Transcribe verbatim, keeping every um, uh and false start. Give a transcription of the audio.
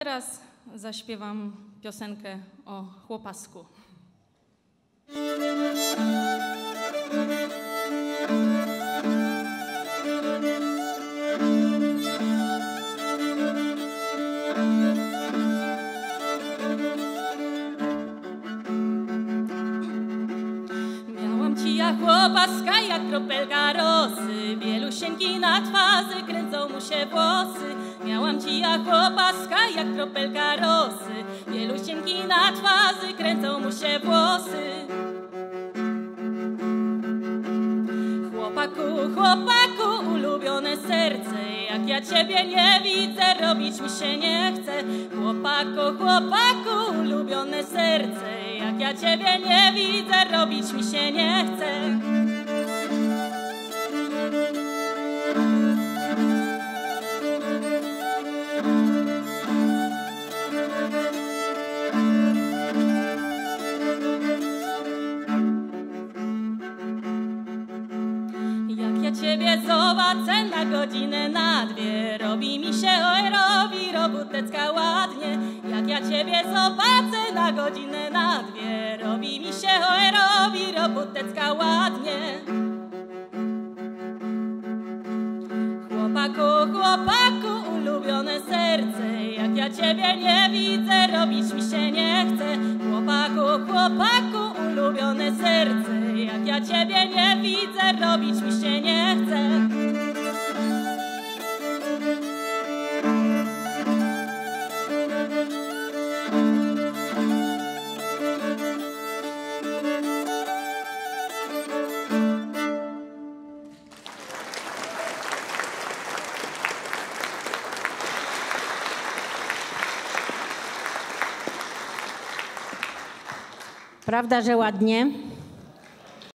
teraz zaśpiewam piosenkę o chłopasku. Miałam ci ja chłopaska jak kropelka rosy, bielusieńki na twarzy, kręcą mu się włosy. Miałam ci ja chłopaska jak kropelka rosy, bielusieńki na twarzy, kręcą mu się włosy. Chłopaku, chłopaku, ulubione serce, jak ja ciebie nie widzę, robić mi się nie chce. Chłopaku, chłopaku, ulubione serce, jak ja ciebie nie widzę, robić mi się nie chce. Ciebie zobaczę na godzinę, na dwie, robi mi się, oj, robi robótecka ładnie. Jak ja ciebie zobaczę na godzinę, na dwie, robi mi się, oj, robi robótecka ładnie. Chłopaku, chłopaku, ulubione serce, jak ja ciebie nie widzę, robić mi się nie chce. Chłopaku, chłopaku, ulubione serce, jak ja ciebie nie widzę, robić mi się nie chce. Prawda, że ładnie?